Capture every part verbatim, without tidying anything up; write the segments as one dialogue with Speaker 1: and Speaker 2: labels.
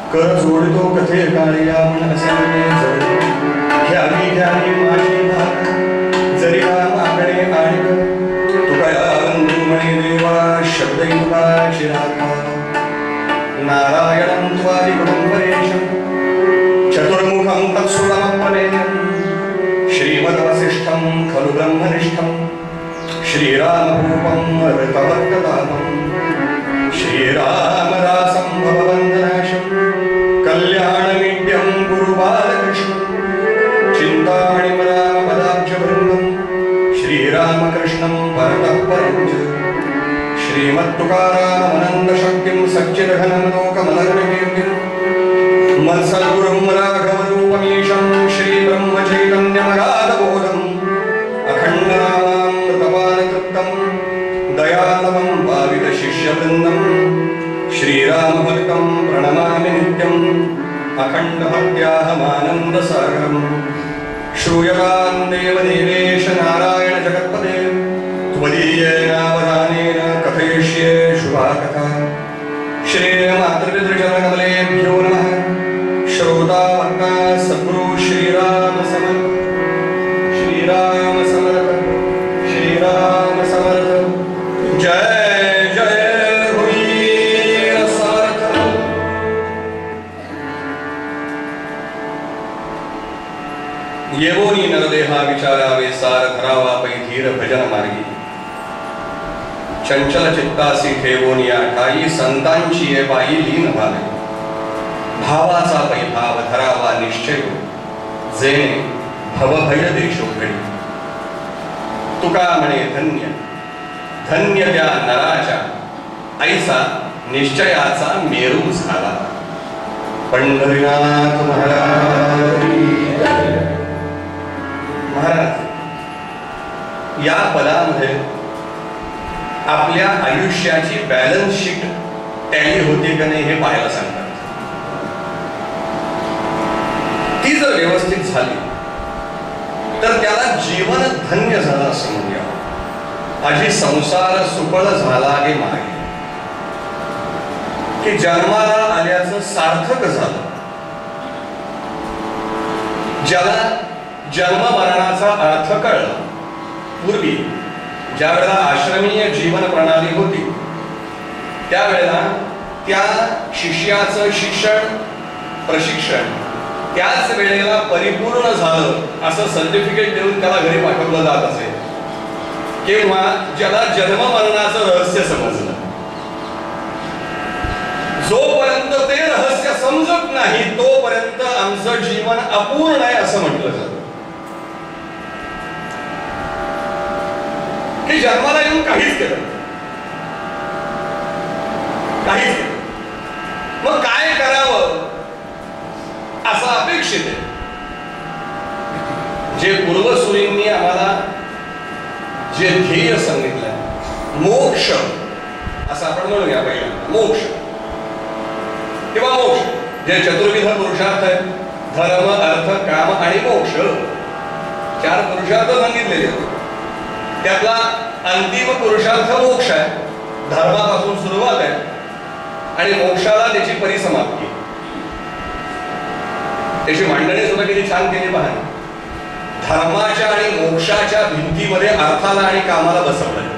Speaker 1: कर जोडतो कथे काळिया मन असे जड घ्यावी घ्यावी माझी भाग जरी मागणे आणि तुका बंधू म्हणे देवा शब्द तुका चिराका नारायणं त्वादिगुणं परेशं चतुर्मुखं तत्सुतमपनेयं श्रीमद्वसिष्ठं खलु ब्रह्मनिष्ठं श्रीरामरूपं ऋतवत्कदामं श्रीरामदासं भववन्दनाशं कल्याणमीड्यं गुरुबालकृष्णं चिन्तामणिमरामपदाब्जवृन्दं श्रीरामकृष्णं परतः परं च श्रीमत्तुकारामनन्दशक्तिं सच्चिदघनं लोकमलर्गकीर्तिं मत्सद्गुरुं राघवरूपमीशं श्रीब्रह्मचैतन्यमगाधबोधम् अखण्डनामामृतपालतृप्तं दयालवं भावितशिष्यवृन्दं श्रीरामभक्तं प्रणमामि नित्यम् अखण्डभक्त्याहमानन्दसागरम् श्रूयतां देवदेवेश नारायण जगत्पदे त्वदीयेनावधानेन कथयिष्ये शुभा कथा श्रीमातृपितृचरणकमलेभ्यो नमः श्रोतावक्ता सद्गुरु श्रीराम समर्थ श्रीराम समर्थ श्रीराम समर्थ जय जय रघुवीर समर्थ। येवोनी नरदेहा विचारावे सार धरावा पै धीर भजन मार्गी चंचल चित्तासी ठेवोनी ठाई संतांची ये बाई लीन व्हावे भावाचा पै भाव धरावा निश्चय जेणे भवभय देशो घडी तुका म्हणे धन्य धन्य त्या नराच्या ऐसा निश्चयाचा मेरू झाला। पंढरीनाथ महाराज महाराज या पदामध्ये आपल्या आयुष्याची बॅलन्स शीट टॅली होते का नाही हे पाहायला सांगतात। ती जर व्यवस्थित झाली तर त्याला जीवन धन्य झालं असं म्हणूया। आजी संसार सुफळ झाला हे मागे की जन्माला आल्याचं सार्थक झालं। ज्याला जन्म मरणाचा अर्थ कळला पूर्वी ज्या वेळेला आश्रमीय जीवन प्रणाली होती त्यावेळेला त्या शिष्याचं शिक्षण प्रशिक्षण त्याच वेळेला परिपूर्ण झालं असं सर्टिफिकेट देऊन त्याला घरी पाठवलं जात असे किंवा ज्याला जन्म मरणाचं रहस्य समजलं। जोपर्यंत ते रहस्य समजत नाही तोपर्यंत आमचं जीवन अपूर्ण आहे असं म्हटलं जातं की जन्माला येऊन काहीच केलं काहीच केलं मग काय करावं असं अपेक्षित आहे। जे पूर्वसूरींनी आम्हाला जे ध्येय सांगितलंय मोक्ष असं आपण म्हणूया पहिल्यांदा मोक्ष किंवा मोक्ष जे चतुर्विध पुरुषार्थ आहेत धर्म अर्थ काम आणि मोक्ष चार पुरुषार्थ सांगितलेले आहेत। त्यातला अंतिम पुरुषार्थ मोक्ष आहे धर्मापासून सुरुवात आहे आणि मोक्षाला त्याची परिसमाप्ती त्याची मांडणी सुद्धा किती छान केली पहा। धर्माच्या आणि मोक्षाच्या भिंतीमध्ये अर्थाला आणि कामाला बसवलंय।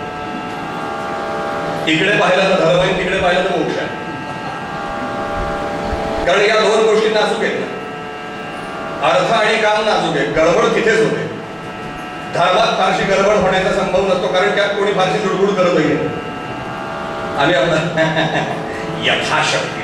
Speaker 1: इकडे पाहिलं तर धर्म आहे तिकडे पाहिलं तर मोक्ष आहे कारण या दोन गोष्टी नाजूक आहेत ना। अर्थ आणि काम नाजूक आहे गडबड तिथेच होते। धर्मात फारशी गडबड होण्याचा संभव नसतो कारण त्यात कोणी फारशी लुडबुड करत नाही आणि आपलं यथाशक्ती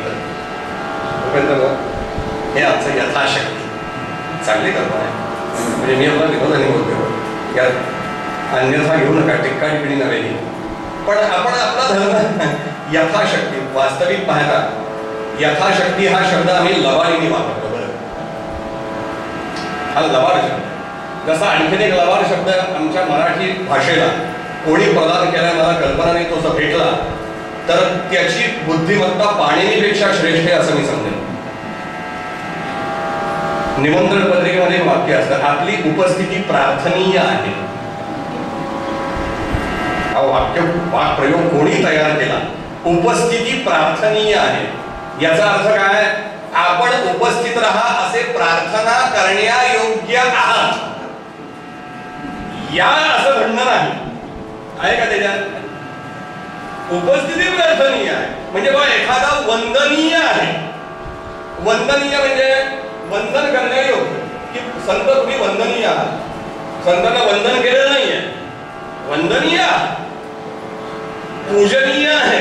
Speaker 1: हे आमचं यथाशक्ती चांगली कल्पना आहे। म्हणजे मी आपला विनोद आणि बोलतो यात अन्यथा घेऊ नका टिक्का टिप्पणी नव्हे पण आपण आपला धर्म यथाशक्ती वास्तविक पाहता यथाशक्ती हा शब्द आम्ही लवाडीने वापरतो बरं हा लवाड शब्द जसा आणखीन एक लवाड शब्द आमच्या मराठी भाषेला कोणी प्रदान केला मला कल्पना नाही तो भेटला तर त्याची बुद्धिमत्ता पाणिनीपेक्षा श्रेष्ठ आहे असं मी समजेन। निमंत्रण पत्रिकेमध्ये वाक्य असतं आपली उपस्थिती प्रार्थनीय आहे। हा वाक्य वाक्प्रयोग कोणी तयार केला उपस्थिती प्रार्थनीय आहे याचा अर्थ काय आपण उपस्थित राहा असे प्रार्थना करण्यायोग्य आहात या असं म्हणणं नाही आहे का त्याच्यात. उपस्थिती प्रार्थनीय आहे म्हणजे बा एखादा वंदनीय आहे. वंदनीय म्हणजे वंदन करण्यायोग्य की संत तुम्ही वंदनीय आहात. संतांना वंदन केलेलं नाहीये, वंदनीय पूजनीय आहे.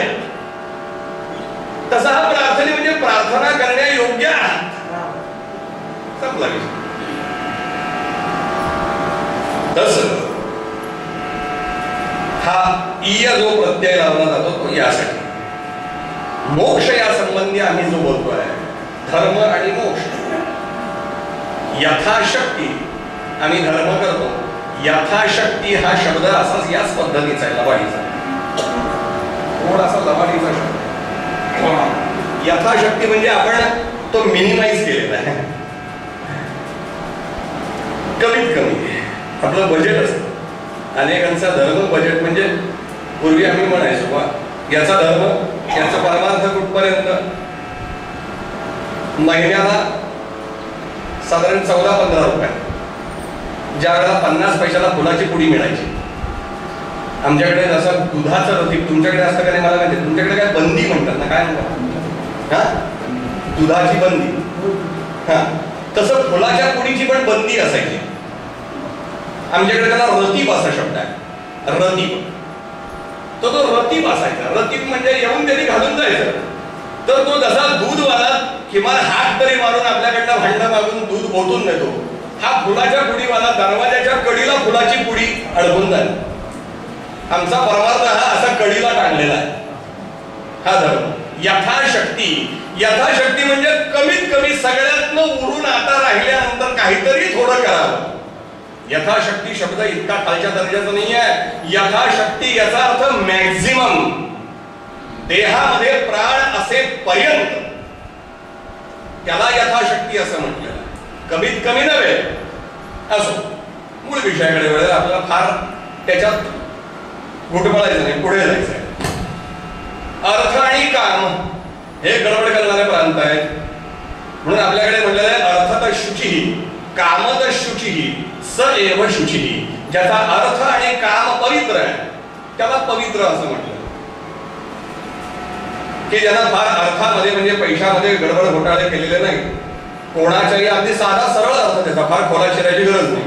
Speaker 1: तसा हा प्रार्थना म्हणजे प्रार्थना करण्यायोग्य आहे. संपला विषय. तस हा ईय जो प्रत्यय लावला जातो तो यासाठी. मोक्ष या संबंधी आम्ही जो बोलतोय धर्म आणि मोक्ष यथाशक्ती आम्ही धर्म करतो. यथाशक्ती हा शब्द असाच याच पद्धतीचा आहे, लबाडीचा. थोडासा लबाडीचा शब्द. यथाशक्ती म्हणजे आपण तो मिनिमाइज केलेला आहे. कमीत कमी आपलं बजेट असतं. अनेकांचा धर्म बजेट म्हणजे पूर्वी आम्ही म्हणायचो बा याचा धर्म याचा परमार्थ कुठपर्यंत. महिन्याला साधारण चौदा पंधरा रुपये ज्या वेळेला पन्नास पैशाला फुलाची पुडी मिळायची. आमच्याकडे जसं दुधाचं रतीप तुमच्याकडे असतं का नाही मला माहिती. तुमच्याकडे काय बंदी म्हणतात ना, काय म्हणतात हा दुधाची बंदी. हा तसं फुलाच्या पुडीची पण बंदी असायची. आमच्याकडे त्याला रतीप असा शब्द आहे, रतीप. तो तो रतीप असायचा. रतीप म्हणजे येऊन त्यांनी घालून जायचं. तर तो जसा दूधवाला किमान हात तरी मारून आपल्याकडनं भांडं मागून दूध ओतून देतो, हा फुलाच्या पुडीवाला दरवाजाच्या कडीला फुलाची पुडी अडकून जाईल. आमचा परमार्थ हा असा कडीला टांगलेला आहे. हा धर्म यथाशक्ती. यथाशक्ती म्हणजे कमीत कमी सगळ्यातनं उरून आता राहिल्यानंतर काहीतरी थोडं करावं. यथाशक्ती शब्द इतका खालच्या दर्जाचा नाही आहे. यथाशक्ती याचा अर्थ मॅक्झिमम. देहामध्ये प्राण असेपर्यंत त्याला यथाशक्ती असं म्हटलेलं आहे. कमीत कमी नव्हे. असो मूळ विषयाकडे वेळेला आपल्याला फार त्याच्यात घुटमळायचं नाही, पुढे जायचं आहे. अर्थ आणि काम हे गडबड करणारे प्रांत आहेत. म्हणून आपल्याकडे म्हटलेलं आहे अर्थत शुचिही कामत शुचिही स एव शुचिही. ज्याचा अर्थ आणि काम पवित्र आहे त्याला पवित्र असं म्हटलं. की ज्यांना फार अर्थामध्ये म्हणजे पैशामध्ये गडबड घोटाळे केलेले नाही, कोणाच्याही अगदी साधा सरळ अर्थ त्याचा, फार खोला शिरायची गरज नाही.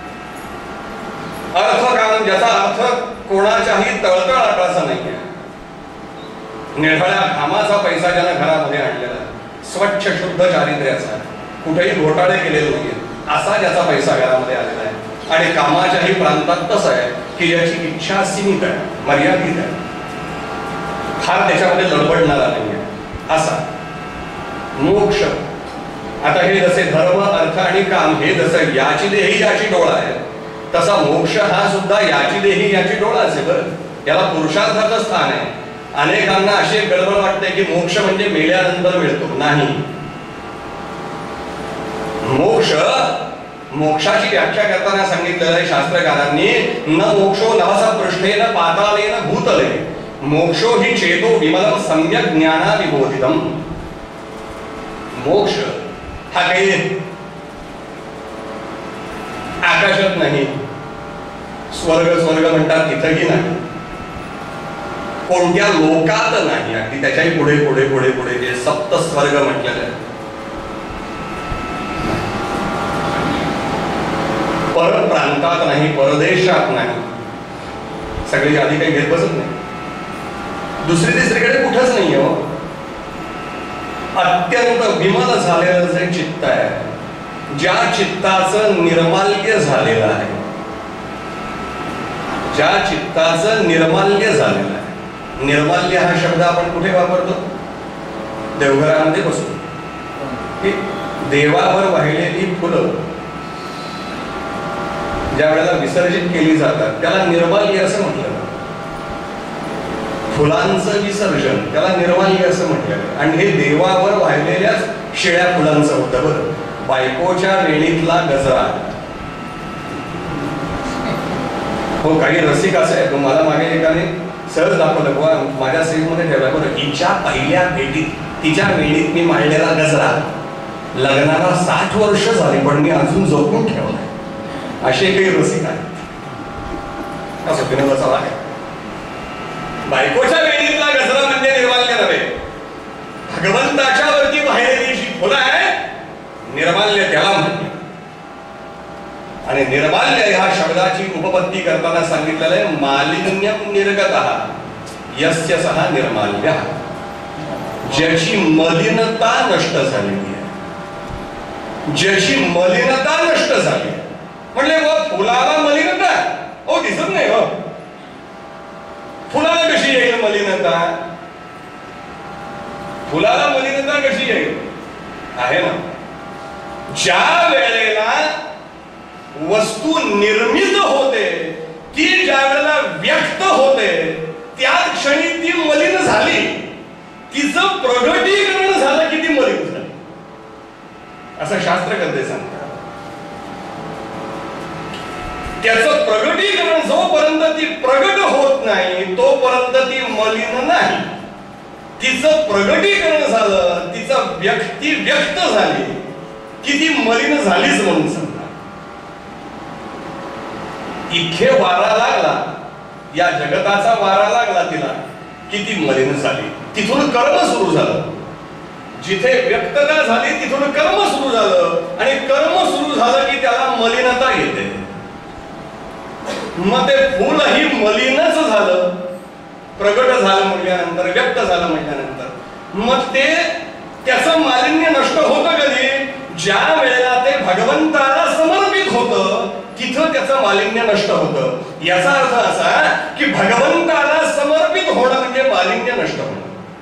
Speaker 1: अर्थ काम ज्याचा अर्थ कोणाच्याही तळतळाटाचा नाहीये. निळ्या घामाचा पैसा ज्याला घरामध्ये आणलेला, स्वच्छ शुद्ध चारित्र्याचा, कुठेही घोटाळे केलेले नाहीये असा ज्याचा पैसा घरामध्ये आलेला आहे. आणि कामाच्याही प्रांतात तसं आहे की याची इच्छा सीमित आहे, मर्यादित आहे, फार त्याच्यामध्ये लडबडणारा नाहीये असा. मोक्ष आता हे जसे धर्म अर्थ आणि काम हे जसं याची देही याची डोळा आहे, तसा मोक्ष हा सुद्धा याची देही याची डोळा असे. बरं याला पुरुषार्थाचं स्थान आहे. अनेकांना अशी गडबड वाटते की मोक्ष म्हणजे मेल्यानंतर मिळतो. नाही. मोक्ष मोक्षाची व्याख्या करताना सांगितलेलं आहे शास्त्रकारांनी न मोक्षो नवसा पृष्ठेन पातालेन भूतले मोक्षो ही चेतो विमलम सम्यक ज्ञाना विबोधितम. मोक्ष हा काही आकाशात नाही, स्वर्ग स्वर्ग म्हणतात तिथंही नाही, कोणत्या लोकात नाही, अगदी त्याच्याही पुढे पुढे पुढे पुढे जे सप्त स्वर्ग म्हटलेलं आहे. परप्रांतात नाही, परदेशात नाही. सगळी आधी काही घेत बसत नाही. दुसरी तिसरीकडे कुठंच नाही हो. अत्यंत विमल झालेलं जे चित्त आहे, ज्या चित्ताचं निर्माल्य झालेलं आहे, ज्या चित्ताचं निर्माल्य झालेलं आहे. निर्माल्य हा शब्द आपण कुठे वापरतो? देवघरामध्ये बसतो. देवावर वाहिलेली फुलं ज्या वेळेला विसर्जित केली जातात त्याला निर्माल्य असं म्हटलं. फुलांचं विसर्जन त्याला निर्माल्य असं म्हटलं. आणि हे देवावर वाहिलेल्याच शिळ्या फुलांचं होतं. बरं बायकोच्या वेणीतला गजरा. हो काही रसिक असे मला मागे एकाने सहज दाखवलं, बुवा माझ्या सीट मध्ये ठेवला. बरं हिच्या पहिल्या भेटीत तिच्या वेळीत मी मांडलेला गजरा लग्नाला साठ वर्ष झाली पण मी अजून जपून ठेवलाय. असे काही रसिक आहेत. असं विनोदाचा भाग आहे. बायकोच्या वेळीतला गजरा म्हणजे निर्माल्य नव्हे, भगवंताच्या वरती वाहिलेली जी फुलं आहे निर्माल्य त्याला म्हणते. आणि निर्माल्य ह्या शब्दाची उपपत्ती करताना सांगितलेलं आहे मालिन्यम निर्गतः यस्य सः निर्माल्य, ज्याची मलिनता नष्ट झालेली आहे, ज्याची मलिनता नष्ट झाली. म्हणजे व फुलाला मलिनता हो दिसत नाही हो, फुलाला कशी येईल मलिनता? फुलाला मलिनता कशी येईल? आहे ना, ज्या वेळेला वस्तू निर्मित होते ती ज्या वेळेला व्यक्त होते त्या क्षणी ती मलिन झाली, तिचं प्रगटीकरण झालं की ती मलिन झाली असं शास्त्रकर्ते सांगतात. त्याचं प्रगटीकरण जोपर्यंत ती प्रगट होत नाही तोपर्यंत ती मलिन नाही. तिचं प्रगटीकरण झालं, तिचं व्यक्ती व्यक्त झाली की ती मलिन झालीच म्हणून सांगतात. इथे वारा लागला, या जगताचा वारा लागला तिला की ती मलिन झाली. तिथून कर्म सुरू झालं. जिथे व्यक्तता झाली तिथून कर्म सुरू झालं आणि कर्म सुरू झालं की त्याला मलिनता येते. मग ते फुलही मलिनच झालं, प्रगट झालं म्हटल्यानंतर, व्यक्त झालं म्हटल्यानंतर मग ते त्याचं मालिन्य नष्ट होतं कधी? ज्या वेळेला ते भगवंताला समर्पित होतं तिथं त्याचं मालिन्य नष्ट होतं. याचा अर्थ असा की भगवंताला समर्पित होणं म्हणजे मालिन्य नष्ट होणं.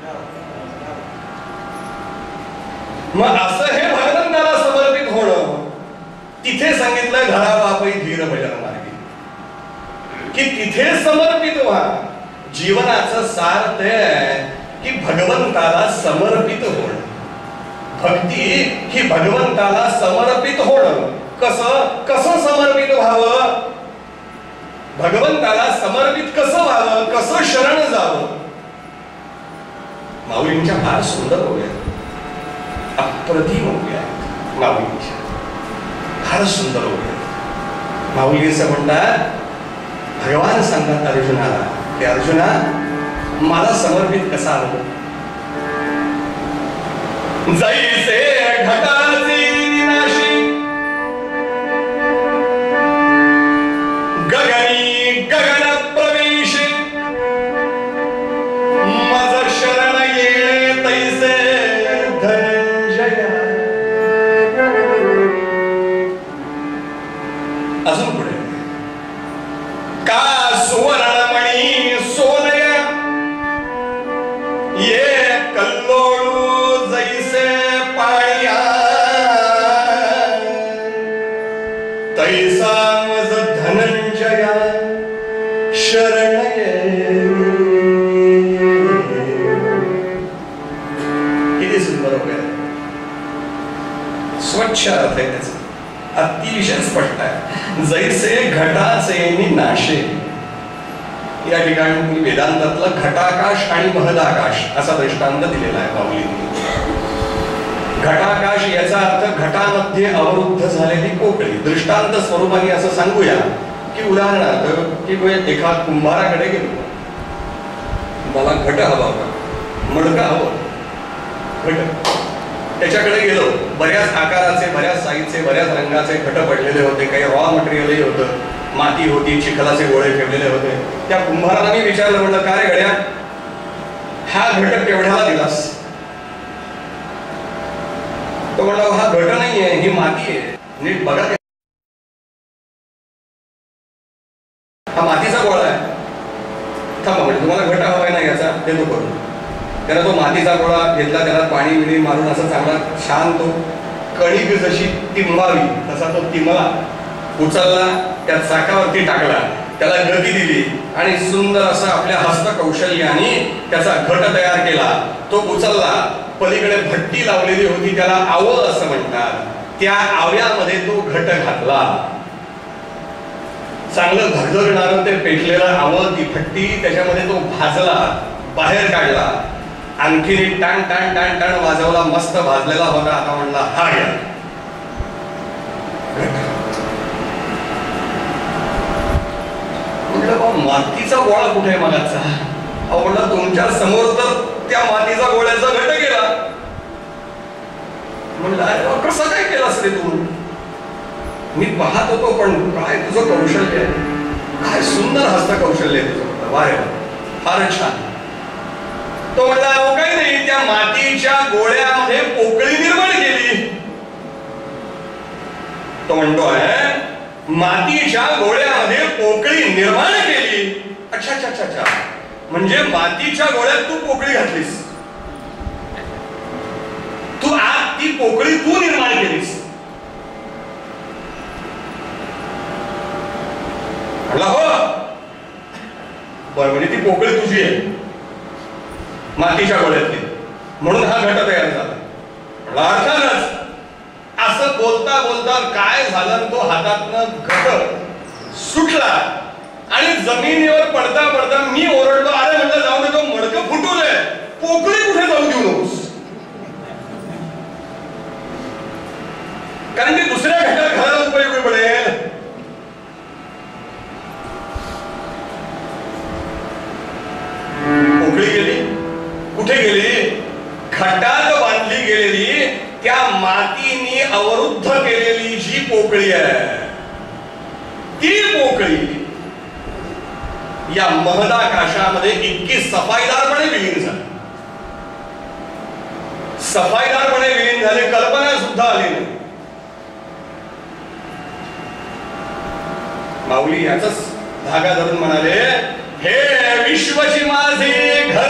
Speaker 1: मग असं हे भगवंताला समर्पित होणं तिथे सांगितलंय धरा बापई धीर भजन मार्गी, की तिथे समर्पित व्हा. जीवनाचं सार ते आहे की भगवंताला समर्पित होणं. भक्ती ही भगवंताला समर्पित होणं. कसं कसं समर्पित व्हावं? भगवंताला समर्पित कसं व्हावं, कसं शरण जावं? माऊलींच्या फार सुंदर ओव्या, अप्रतिम ओव्या माऊलींच्या, फार सुंदर ओव्या. माऊली असं म्हणतात, भगवान सांगतात अर्जुनाला की अर्जुना मला समर्पित कसा हवं? जैसे घटाचे विनाशी गगनी गगन प्रवेश, मज शरण येणे तैसे धनंजय. अजून पुढे का सुवर्णमणी सोनय ये कल्लोळू जैसे पाया, तैसा मज धनंजया शरण ये. किती सुंदर होते, स्वच्छ अर्थ आहे त्याचा, अतिशय स्पष्ट आहे. जैसे घटाचे नाशे, या ठिकाणी वेदांतातला घटाकाश आणि महदाकाश असा दृष्टांत दिलेला आहे माऊलींनी. घटाकाश याचा अर्थ घटामध्ये अवरुद्ध झालेली पोकळी. दृष्टांत स्वरूपाने असं सांगूया की उदाहरणार्थ की एका कुंभाराकडे गेलो, मला घट हवा होता, मडका हवं घट. त्याच्याकडे गेलो, बऱ्याच आकाराचे, बऱ्याच साईजचे, बऱ्याच रंगाचे घट पडलेले होते. काही रॉ मटेरियलही होतं, माती होती, चिखलाचे गोळे ठेवलेले होते. त्या कुंभाराला मी विचारलं, म्हणलं काय रे गड्या, हा घट केवढ्याला दिलास? तो म्हणला हा घट नाहीये, ही माती आहे, नीट बघा. हा मातीचा गोळा आहे. थांबा, म्हणजे तुम्हाला घट हवाय ना याचा, देतो करून. त्याला तो मातीचा गोळा घेतला, त्याला पाणी बिणी मारून असं चांगला छान तो कणिक जशी तिंबावी तसा तो तिंबला, उचलला, त्या चाकावरती टाकला, त्याला गती दिली आणि सुंदर असा आपल्या हस्तकौशल्याने त्याचा घट तयार केला. तो उचलला, पलीकडे भट्टी लावलेली होती, त्याला आवळ असं म्हणतात, त्या आव्यामध्ये तो घट घातला. चांगलं धगधगणारं ते पेटलेलं आवळ, ती भट्टी, त्याच्यामध्ये तो भाजला, बाहेर काढला. आणखी टाण टाण टाण टाण वाजवला, मस्त भाजलेला होता. आता म्हणला हा घ्या. म्हटलं मातीचा गोळा कुठे आहे मगाचा? म्हणलं तुमच्या समोर तर त्या मातीचा गोळ्याचा घट गेला. म्हणलं अरे कसं काय केलास रे तू? मी पाहत होतो, पण काय तुझं कौशल्य आहे, काय सुंदर हस्तकौशल्य आहे तुझं, वा रे फारच छान. तो म्हणला अहो काही नाही, त्या मातीच्या गोळ्यामध्ये पोकळी निर्माण केली. तो म्हणतोय मातीच्या गोळ्यामध्ये पोकळी निर्माण केली. अच्छा अच्छा अच्छा अच्छा, म्हणजे मातीच्या गोळ्यात तू पोकळी घातलीस, तू आत ती पोकळी तू निर्माण केलीस. म्हणला हो. बरं, म्हणजे ती पोकळी तुझी आहे मातीच्या गोळ्यातली, म्हणून हा घट तयार झाला. म्हणला अर्थातच. असं बोलता बोलता काय झालं, तो हातातनं घट सुटला आणि जमिनीवर पडता पडता मी ओरडलो, अरे म्हणलं जाऊ दे, तो मडकं फुटवलंय, पोकळी कुठे जाऊ देऊ नकोस, कारण ती दुसऱ्या घटात घालायला उपयोगी पडेल. पोकळी गेली. कुठे गेली? घटात बांधली गेलेली, त्या मातीने अवरुद्ध केलेली जी पोकळी आहे, ती पोकळी या महदाकाशामध्ये इतकी सफाईदारपणे विलीन झाली, सफाईदारपणे विलीन झाले, कल्पना सुद्धा आली नाही. माऊली याच धागा धरून म्हणाले, हे विश्वची माझे घर,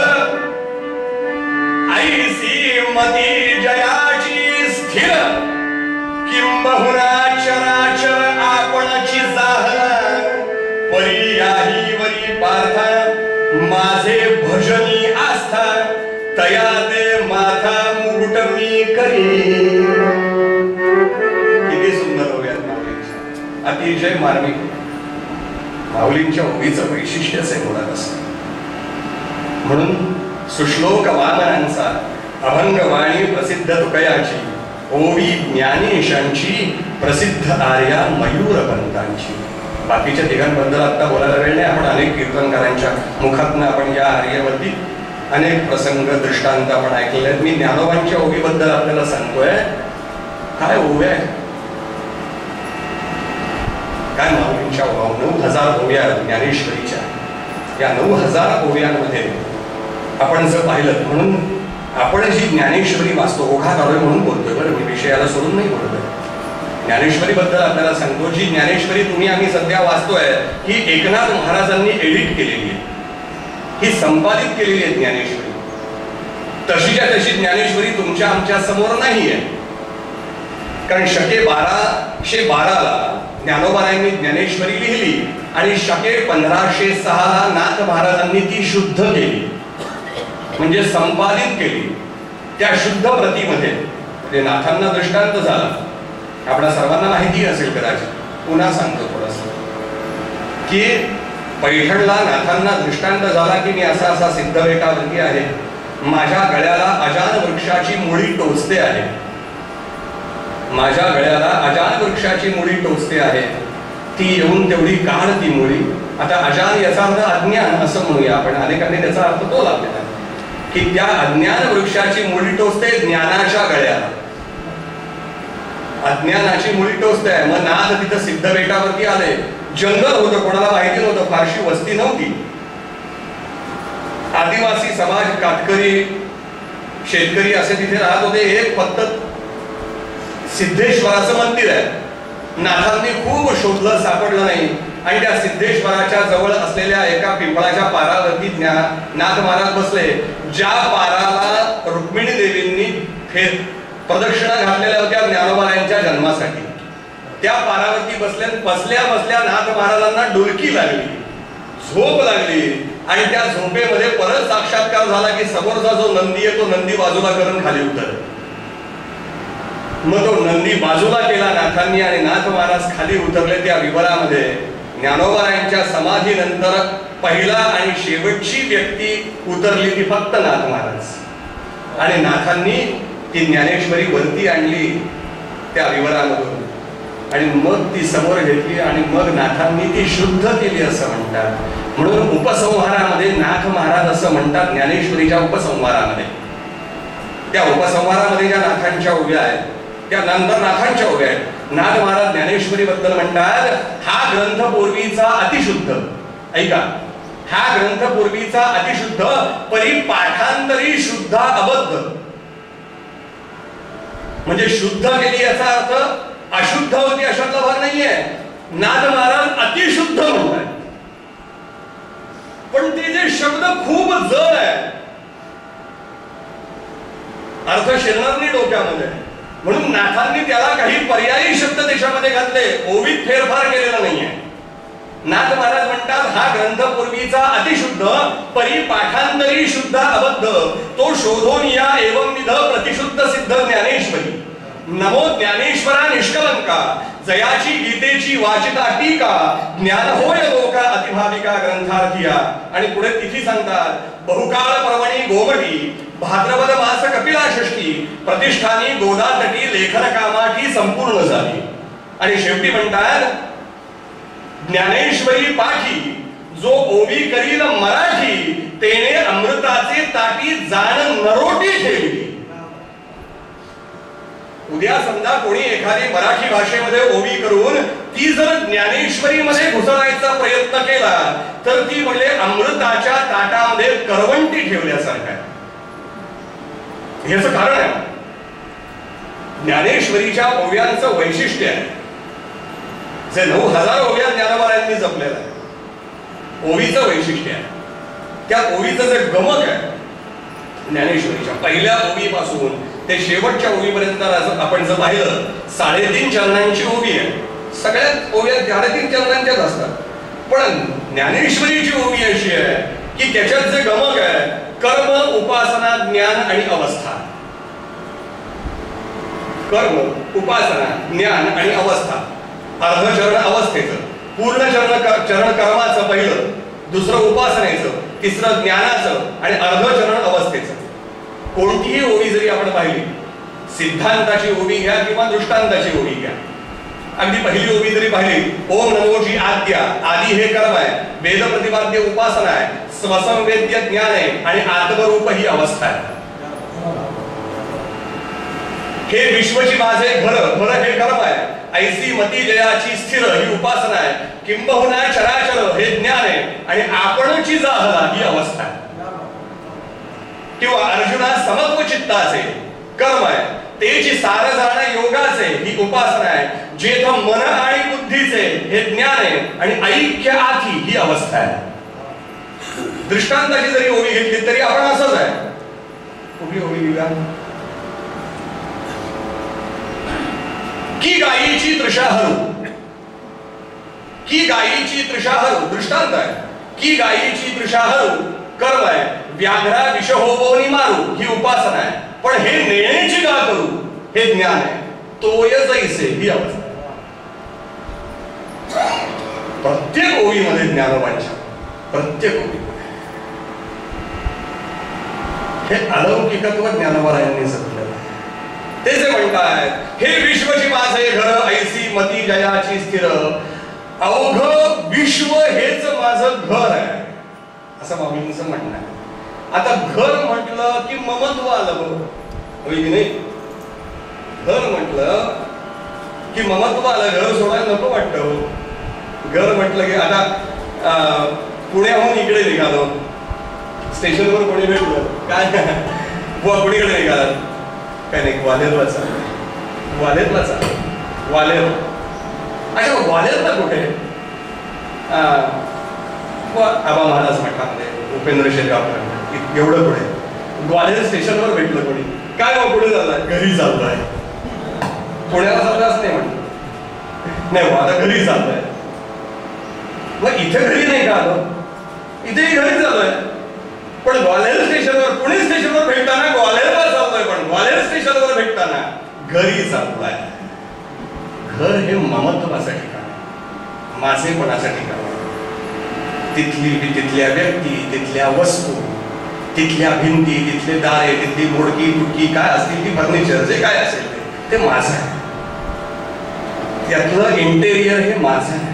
Speaker 1: ऐसी मती जयाची स्थिर, किंबहुना चराचर आपणची जाहला, पर्याही वरी पार्था, माझे भजनी आस्था, तया ते माथा मुकुट मी करी. किती सुंदर होऊयात माऊलींच्या, अतिशय मार्मिक. माऊलींच्या ओवीचं वैशिष्ट्यच आहे मुळात असं. म्हणून सुश्लोक वामनांचा अभंग वाणी प्रसिद्ध तुकयाची, ओवी ज्ञानेशांची प्रसिद्ध आर्या मयूरपंतांची. बाकीच्या तिघांबद्दल आता बोलायला वेळ नाही. आपण अनेक कीर्तनकारांच्या मुखातनं आपण या आर्यवरती अनेक प्रसंग दृष्टांत आपण ऐकले आहेत. मी ज्ञानोबांच्या ओवीबद्दल आपल्याला सांगतोय. काय ओव्या आहे, काय माऊलींच्या ओव्या, नऊ हजार ओव्या ज्ञानेश्वरीच्या. या नऊ हजार ओव्यांमध्ये आपण जर पाहिलं, म्हणून आपण जी ज्ञानेश्वरी वाचतो, ओघात आलोय म्हणून बोलतोय बरं, मी विषयाला सोडून नाही बोलतोय. ज्ञानेश्वरी बद्दल आपल्याला सांगतो, जी ज्ञानेश्वरी तुम्ही आम्ही सध्या वाचतोय ही एकनाथ महाराजांनी एडिट केलेली आहे, ही संपादित केलेली आहे ज्ञानेश्वरी. तशीच्या तशी ज्ञानेश्वरी तुमच्या आमच्या समोर नाही आहे. कारण शके बाराशे बाराला ज्ञानोबारायांनी ज्ञानेश्वरी लिहिली आणि शके पंधराशे सहाला नाथ महाराजांनी ती शुद्ध केली, म्हणजे संपादित केली. त्या शुद्ध प्रतीमध्ये ते नाथांना दृष्टांत झाला. आपल्या सर्वांना माहिती असेल कदाचित, पुन्हा सांगतो थोडस, की पैठणला नाथांना दृष्टांत झाला की मी असा असा सिद्धवेटावरती आहे, माझ्या गळ्याला अजान वृक्षाची मुळी टोचते आहे, माझ्या गळ्याला अजान वृक्षाची मुळी टोचते आहे, ती येऊन तेवढी काढ ती मुळी. आता अजान याचा अर्थ अज्ञान असं म्हणूया आपण, अनेकांनी त्याचा अर्थ तो लावलेला की त्या अज्ञान वृक्षाची मुळी टोचते ज्ञानाच्या गळ्याला, अज्ञानाची मुळी टोचते. मग नाथ तिथं सिद्धवेटावरती आले. जंगल होतं, कोणाला माहिती नव्हतं, फारशी वस्ती नव्हती, आदिवासी समाज, कातकरी, शेतकरी असे तिथे राहत होते. एक फक्त सिद्धेश्वराचं मंदिर आहे. नाथांनी खूप शोधलं, सापडलं नाही, आणि त्या सिद्धेश्वराच्या जवळ असलेल्या एका पिंपळाच्या पारावरती नाथ महाराज बसले, ज्या पाराला रुक्मिणी देवींनी फेर प्रदक्षिणा घातलेल्या होत्या ज्ञानोबारायांच्या जन्मासाठी. त्या पारावरती बसल्या बसल्या बसल्या नाथ महाराजांना डुलकी लागली, झोप लागली, आणि त्या झोपेमध्ये परत साक्षात्कार झाला की समोरचा जो नंदी आहे तो नंदी बाजूला करून खाली उतर. मग तो नंदी बाजूला केला नाथांनी आणि नाथ महाराज खाली उतरले. त्या विवरामध्ये ज्ञानोबारायांच्या समाधीनंतर पहिला आणि शेवटची व्यक्ती उतरली ती फक्त नाथ महाराज. आणि नाथांनी ती ज्ञानेश्वरी वरती आणली त्या विवरामधून आणि मग ती समोर घेतली आणि मग नाथांनी ती शुद्ध केली असं म्हणतात. म्हणून उपसंहारामध्ये नाथ महाराज असं म्हणतात ज्ञानेश्वरीच्या उपसंहारामध्ये, त्या उपसंहारामध्ये ज्या नाथांच्या ओव्या आहेत त्या नंतर नाथांच्या ओव्या आहेत. नाथ महाराज ज्ञानेश्वरी बद्दल म्हणतात, हा ग्रंथ पूर्वीचा अतिशुद्ध, ऐका, हा ग्रंथ पूर्वीचा अतिशुद्ध परी पाठांतरी शुद्ध अबद्ध. म्हणजे शुद्ध केली याचा अर्थ अशुद्ध होती अशातला भाग नाहीये. नाथ महाराज अतिशुद्ध म्हणतात, पण ते जे शब्द खूप जड आहे, अर्थ शिरणार नाही डोक्यामध्ये, म्हणून नाथांनी त्याला काही पर्यायी शब्द त्याच्यामध्ये घातले, ओवीत फेरफार केलेला नाहीये. नाथ महाराज म्हणतात, हा ग्रंथ पूर्वीचा अतिशुद्ध परी पाठांतरी शुद्ध अबद्ध, तो शोधून या एवं विध प्रतिशुद्ध सिद्ध ज्ञानेश्वरी. नमो ज्ञानेश्वरा निष्कलंका, जयाची गीतेची वाचिता टीका, ज्ञान होय लोका अतिभाविका ग्रंथार्थिया. आणि पुढे तिथी सांगतात, बहुकाळ पर्वणी गोमटी, भाद्रपद मास कपिला षष्ठी, प्रतिष्ठानी गोदा तटी लेखन कामाठी संपूर्ण झाली. आणि शेवटी म्हणतात, ज्ञानेश्वरी पाठी जो ओवी करील मराठी, तेने अमृताचे ताटी जाण नरोटी ठेवली. उद्या समजा कोणी एखादी मराठी भाषेमध्ये ओवी करून ती जर ज्ञानेश्वरी मध्ये घुसळायचा प्रयत्न केला तर ती म्हणजे अमृताच्या ताटामध्ये करवंटी ठेवल्यासारखं आहे. याचं कारण आहे, ज्ञानेश्वरीच्या ओव्यांचं वैशिष्ट्य आहे, जे नऊ हजार ओव्या ज्ञानोबारायांनी जपलेलं आहे, ओवीचं वैशिष्ट्य आहे. त्या ओवीचं जे गमक आहे ज्ञानेश्वरीच्या पहिल्या ओवीपासून ते शेवटच्या ओवीपर्यंत आपण जर पाहिलं, साडेतीन चरणांची ओवी आहे. सगळ्यात ओव्या साडेतीन चरणांच्याच असतात, पण ज्ञानेश्वरीची ओवी अशी आहे की त्याच्यात जे गमक आहे, कर्म, उपासना, ज्ञान आणि अवस्था. कर्म, उपासना, ज्ञान आणि अवस्था. अर्धचरण अवस्थेचं, पूर्ण चरण चरण कर्माचं पहिलं, दुसरं उपासनेचं, तिसरं ज्ञानाचं आणि अर्धचरण अवस्थेचं. कोणतीही ओवी जरी आपण पाहिली, सिद्धांताची ओवी घ्या किंवा दृष्टांताची ओवी घ्या, अगदी पहिली ओवी जरी पाहिली, ओम नमोची आद्या, आदी हे कर्म आहे, वेद प्रतिपाद्य उपासना आहे, स्वसंवेद्य ज्ञान आहे आणि आत्मरूप ही अवस्था आहे. हे विश्वची माझे घर, घर हे कर्म आहे, ऐसी मती जयाची स्थिर ही उपासना आहे, किंबहुना चराचर हे ज्ञान आहे आणि आपणची जाहला ही अवस्था आहे. किंवा अर्जुना समत्व चित्ताचे कर्म आहे, तेची सार जाण योगाचे ही उपासना आहे, जेथ मन आणि बुद्धीचे हे ज्ञान आहे आणि ऐक्य आधी ही अवस्था आहे. दृष्टांताची जरी ओवी घेतली तरी आपण असंच आहे. कुठली ओवी घेऊया? की गायीची तृषा हरू, की गायीची तृषा हरू दृष्टांत आहे. की गायीची तृषा हरू कर्म आहे, व्याघ्रा विष होबोनी मारू ही उपासना आहे, पण हे नेण्याची का करू हे ज्ञान आहे. तोय जैसे ही अवस्था. प्रत्येक ओवीमध्ये ज्ञानोबांच्या, प्रत्येक ओवी हे अलौकिकत्व ज्ञानोबारायांनी जपलेलं आहे. ते जे म्हणतात, हे विश्वची माझे घर, ऐसी मती जयाची स्थिर, अवघ विश्व हेच माझं घर आहे असं माऊलींचं म्हणणं आहे. आता घर म्हटलं की ममत्व आलं बघ, होय की नाही? घर म्हटलं की ममत्व आलं, घर सोडायला नको वाटतं. घर म्हटलं की आता पुण्याहून इकडे निघालो, स्टेशनवर कोणी भेटलं काय, बुवा कुणीकडे निघाला, काय नाही ग्वाल्हेरला चाललं, ग्वाल्हेरला चाललं, ग्वाल्हेर. अच्छा ग्वाल्हेरला कुठे? आबा महाराज मठामध्ये, उपेंद्र शेगावकर, एवढं पुढे ग्वाल्हेर स्टेशनवर भेटलं कोणी, काय मग पुढे चाललाय? घरी चाललोय. पुण्याला चाललं असं नाही म्हणलं, नाही आता घरी चाललोय. मग इथे घरी नाही का आलो, इथेही घरी चाललोय, पण ग्वाल्हेर स्टेशनवर, पुणे स्टेशनवर भेटताना ग्वाल्हेरला चाललोय, पण ग्वाल्हेर स्टेशनवर भेटताना घरी चाललोय. घर हे ममत्वाचं ठिकाण, माझेपणाचं ठिकाण. तिथली तिथल्या व्यक्ती, तिथल्या वस्तू, तिथल्या भिंती, तिथले दारे, तिथली मोडकी तुटकी काय असतील, ती फर्निचर जे काय असेल ते माझं आहे. त्यातलं इंटेरियर हे माझं आहे.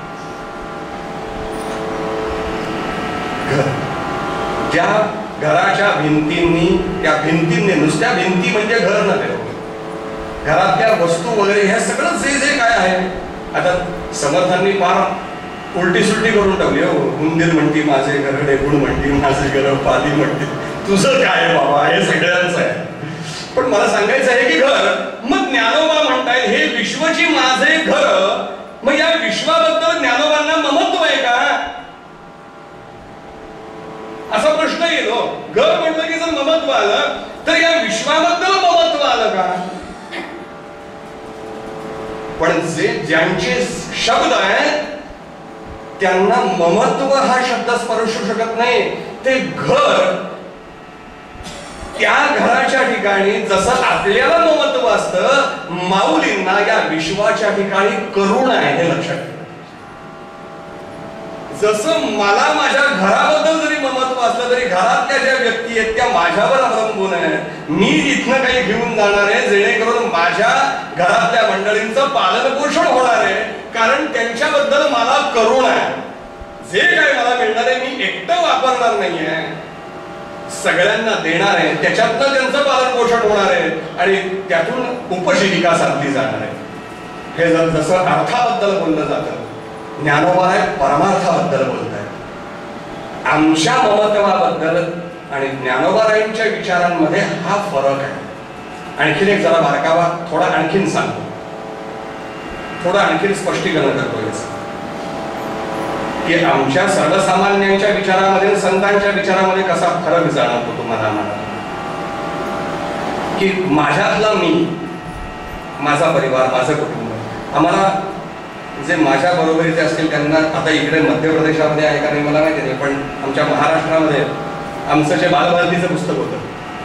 Speaker 1: घर, त्या घराच्या भिंतींनी, त्या भिंतींनी, नुसत्या भिंती म्हणजे घर नव्हे, घरातल्या वस्तू वगैरे ह्या सगळं जे जे काय आहे. आता समर्थांनी फार उलटी सुलटी करून टाकली. हो, उंदीर म्हणती माझे घर, डेगुण म्हणती माझे घर, पाली म्हणते तुझं काय बाबा, हे सगळ्यांचं आहे. पण मला सांगायचं आहे की घर, मग ज्ञानोबा म्हणतायत हे विश्वची माझे घर, मग या विश्वाबद्दल ज्ञानोबांना ममत्व आहे का, असा प्रश्न येतो. घर म्हटलं की जर ममत्व आलं तर या विश्वाबद्दल ममत्व आलं का. पण जे ज्यांचे शब्द आहेत त्यांना ममत्व हा शब्द स्पर्शू शकत नाही. ते घर, त्या घराच्या ठिकाणी जसं आपल्याला ममत्व असतं, माऊलींना या विश्वाच्या ठिकाणी करुणा आहे, हे लक्षात ठेवा. जसं मला माझ्या घराबद्दल जरी ममत्व असलं तरी घरातल्या ज्या व्यक्ती आहेत त्या माझ्यावर अवलंबून आहे. मी इथनं काही घेऊन जाणार आहे जेणेकरून माझ्या घरातल्या मंडळींचं पालन पोषण होणार आहे, कारण त्यांच्याबद्दल मला करुणा आहे. जे काय मला मिळणार आहे मी एकटं वापरणार नाहीये, सगळ्यांना देणार आहे, त्याच्यातनं त्यांचं पालन पोषण होणार आहे आणि त्यातून उपजीविका साधली जाणार आहे. हे जर जसं अर्थाबद्दल बोललं जातं, ज्ञानोबा परमार्थाबद्दल बोलत आहे. आमच्या ममत्वाबद्दल आणि ज्ञानोबारायांच्या विचारांमध्ये हा फरक आहे. आणखीन एक जरा बारकावा थोडा आणखीन सांगतो, थोडं आणखीन स्पष्टीकरण करतो याचं, की आमच्या सर्वसामान्यांच्या विचारामध्ये संतांच्या विचारामध्ये कसा फरक जाणवतो तुम्हाला. मला की माझ्यातला मी, माझा परिवार, माझं कुटुंब, आम्हाला जे माझ्या बरोबरीचे असतील त्यांना, आता इकडे मध्य प्रदेशामध्ये आहे का नाही मला माहिती नाही, पण आमच्या महाराष्ट्रामध्ये आमचं जे बालभारतीचं पुस्तक होतं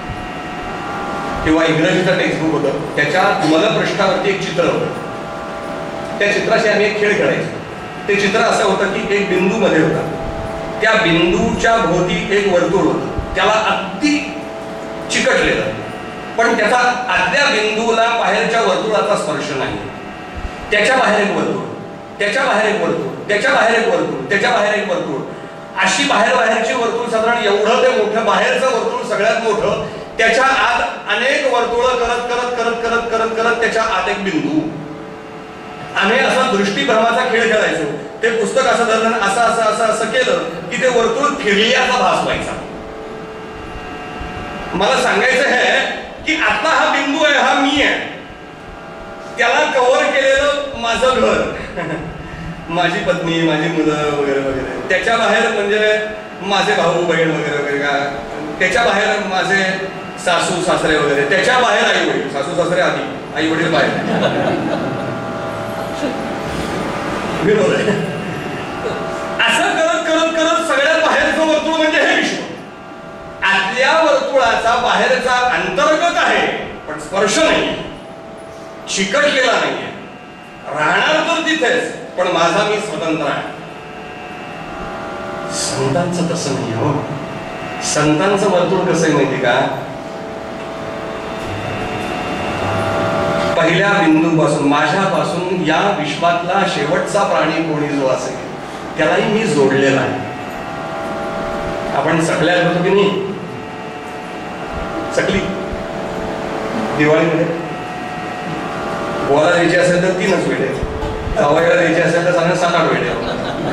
Speaker 1: किंवा इंग्रजीचं टेक्स्टबुक होतं, त्याच्या मलपृष्ठावरती एक चित्र होतं. त्या चित्राशी आम्ही एक खेळ खेळायचो. ते चित्र असं होतं की एक बिंदू मध्ये होता, त्या बिंदूच्या भोवती एक वर्तुळ होतं, त्याला अगदी चिकटलेलं, पण त्याचा आतल्या बिंदूला बाहेरच्या वर्तुळाचा स्पर्श नाही. त्याच्या बाहेर एक वर्तुळ, त्याच्या बाहेर एक वर्तुळ, त्याच्या बाहेर एक वर्तुळ, त्याच्या बाहेर एक वर्तुळ, अशी बाहेर बाहेरची वर्तुळ साधारण एवढं ते मोठं, बाहेरचं वर्तुळ सगळ्यात मोठं, त्याच्या आत अनेक वर्तुळ करत करत करत करत करत करत त्याच्या आत एक बिंदू. आम्ही असा दृष्टीभ्रमाचा खेळ खेळायचो. ते पुस्तक असं धरलं, असं असं असं असं केलं की ते वर्तुळ फिरल्याचा भास व्हायचा. मला सांगायचं आहे की आता हा बिंदू आहे, हा मी आहे, त्याला कव्हर केलेलं माझं घर, माझी पत्नी, माझी मुलं वगैरे वगैरे, त्याच्या बाहेर म्हणजे माझे भाऊ बहीण वगैरे वगैरे, त्याच्या बाहेर माझे सासू सासरे वगैरे, त्याच्या बाहेर आई वडील, सासू सासरे आधी, आई वडील बाहेर. विनोद आहे. असं करत करत करत सगळ्यात बाहेरचं वर्तुळ म्हणजे हे विश्व. आतल्या वर्तुळाचा बाहेरचा अंतर्गत आहे पण स्पर्श नाही, चिकटलेला नाहीये, राहणार तर तिथेच, पण माझा मी स्वतंत्र आहे. संतांचं तसं नाही हो. संतांचं वर्तुळ कसं आहे माहिती का, पहिल्या बिंदूपासून, माझ्यापासून या विश्वातला शेवटचा प्राणी कोणी जो असेल त्यालाही मी जोडलेला आहे. आपण सकल्यात होतो की नाही, सकली दिवाळीमध्ये बोला द्यायची असेल तर तीनच वेळे, जावयाला द्यायची असेल तर साधारण सात आठ वेळे.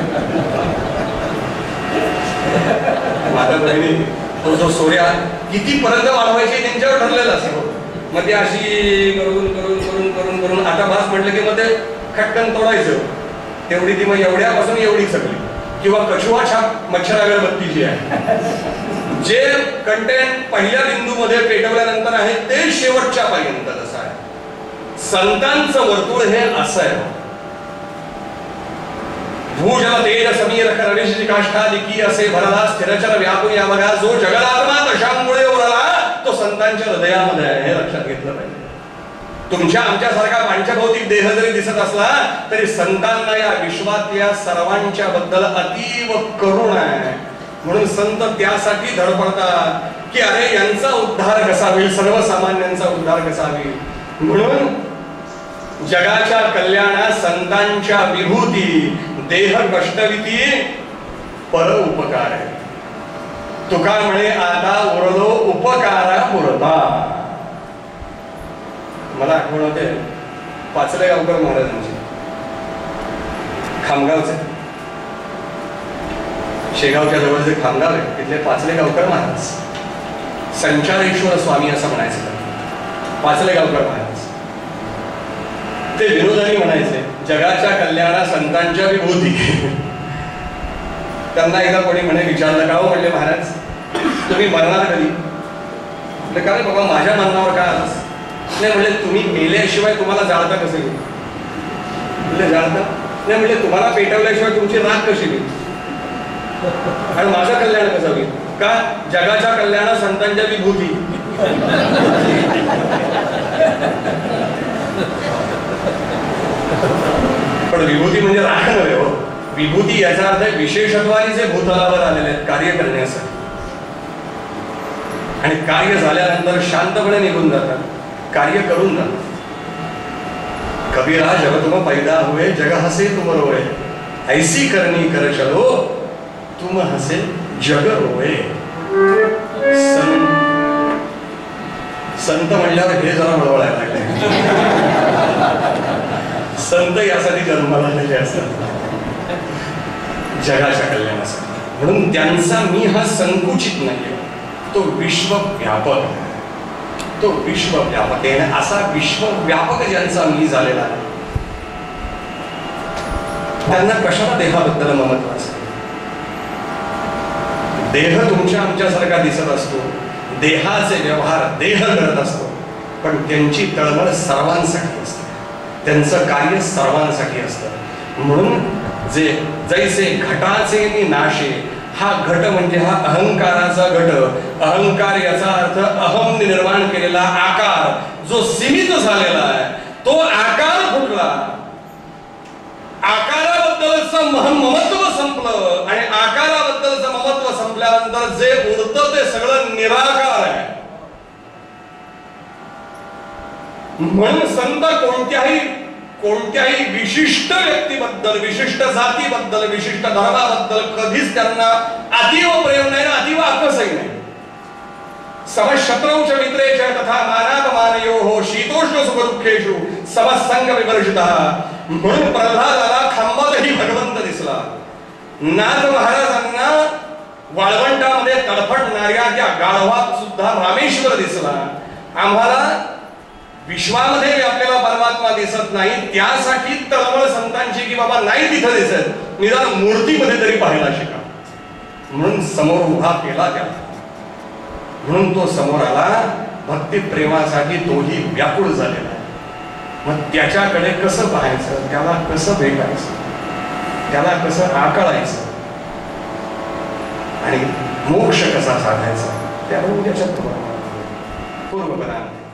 Speaker 1: माझ्या बहिणी तो जो सोऱ्या किती पर्यंत वाढवायची त्यांच्यावर ठरलेलं असेल. मग ते अशी करून करून करून करून करून आता भास म्हटलं की मग ते खटकन तोडायचं. तेवढी ती मग एवढ्यापासून एवढी सकली, किंवा कछुआ छाप मच्छर अगरबत्ती जी आहे, जे कंटेंट पहिल्या बिंदूमध्ये पेटवल्यानंतर आहे ते शेवटच्या पर्यंत असं आहे. संतांचं वर्तुळ हे असं आहे. भूजल तेज समीर करविशी काष्ठा दिकी असे भरला स्थिरचर व्यापून या बघा, जो जगदात्मा तशामुळे उरला तो संतांच्या हृदयामध्ये आहे, हे लक्षात घेतलं पाहिजे. तुमच्या आमच्यासारखा पांचभौतिक देह जरी दिसत असला तरी संतांना या विश्वातल्या सर्वांच्या बद्दल अतीव करुणा आहे. म्हणून संत त्यासाठी धडपडतात की अरे यांचा उद्धार कसा होईल, सर्वसामान्यांचा उद्धार कसा होईल. म्हणून जगाच्या कल्याणात संतांच्या विभूती देह कष्टविती पर उपकार आहे. तुका म्हणे आता उरलो उपकारा पुरता. मला आठवण होते पाचले गावकर महाराजांची, खामगावचे, शेगावच्या जवळ जे खामगाव आहे तिथले पाचले गावकर महाराज, संचारेश्वर स्वामी असं म्हणायचं पाचले गावकर महाराज. ते विनोदाने म्हणायचे जगाच्या कल्याणा संतांच्या विभूती. त्यांना एकदा कोणी म्हणे विचारलं का हो, म्हणले महाराज तुम्ही मरणार कधी? म्हटलं का रे बाबा माझ्या मरणावर काय आलास? नाही म्हणजे तुम्ही मेल्याशिवाय तुम्हाला जाळता कसं येईल? म्हणजे जाळता नाही म्हणजे तुम्हाला पेटवल्याशिवाय तुमची राख कशी होईल आणि माझं कल्याण कसं होईल? का जगाच्या कल्याणा संतांच्या विभूती. पण विभूती म्हणजे राख नव्हे हो. विभूती याचा अर्थ विशेषत्वाने जे भूतलावर आलेले आहेत कार्य करण्यासाठी, आणि कार्य झाल्यानंतर शांतपणे निघून जातात, कार्य करून जातात. कबीरा जब तुम पैदा हुए जग हसे तुम रोए, ऐसी करनी कर चलो तुम हसे जग रोए. संत म्हणल्यावर हे जरा वळवळायला लागले. संत यासाठी जन्माला आलेले असतात जगाच्या कल्याणासाठी. म्हणून त्यांचा मी हा संकुचित नाही, तो विश्वव्यापक, तो विश्वव्यापक आहे. असा विश्वव्यापक ज्यांचा मी झालेला आहे त्यांना कशाला देहाबद्दल ममत्व असते? देह तुमच्या आमच्यासारखा दिसत असतो, देहाचे व्यवहार देह करत असतो, पण त्यांची तळमळ सर्वांसाठी असते, त्यांचं कार्य सर्वांसाठी असतं. म्हणून जे जैसे घटाचे नाशे, हा घट म्हणजे हा अहंकाराचा घट. अहंकार याचा अर्थ अहम निर्माण केलेला आकार जो सीमित झालेला आहे, तो आकार फुटला. आकाराबद्दलचं ममत्व संपलं आणि आकाराबद्दलचं ममत्व संपल्यानंतर जे उरतं ते सगळं निराकार आहे. म्हणून संत कोणत्याही कोणत्याही विशिष्ट व्यक्तीबद्दल, विशिष्ट जातीबद्दल, विशिष्ट धर्माबद्दल कधीच त्यांना अतीव प्रेम नाही, अतीव आकर्षण नाही. समशत्रौच मित्रेच तथा मानापमानयोः शीतोष्ण सुखदुःखेषु समसंग विवर्जितः. म्हणून प्रल्हादाला खांबातही भगवंत दिसला. नाथ महाराजांना वाळवंटामध्ये तडफडणाऱ्या त्या गाढवात सुद्धा रामेश्वर दिसला. आम्हाला विश्वामध्ये आपल्याला परमात्मा दिसत नाही, त्यासाठी तळमळ संतांची की बाबा नाही तिथं दिसत, निदान मूर्तीमध्ये तरी पाहायला शिका. म्हणून समोर उभा केला त्याला. म्हणून तो समोर आला, भक्ती प्रेमासाठी तोही व्याकुळ झालेला आहे. मग त्याच्याकडे कसं पाहायचं, त्याला कसं भेटायचं, त्याला कसं आकळायचं आणि मोक्ष कसा साधायचा, त्यावर उद्याच्या पूर्वपदाने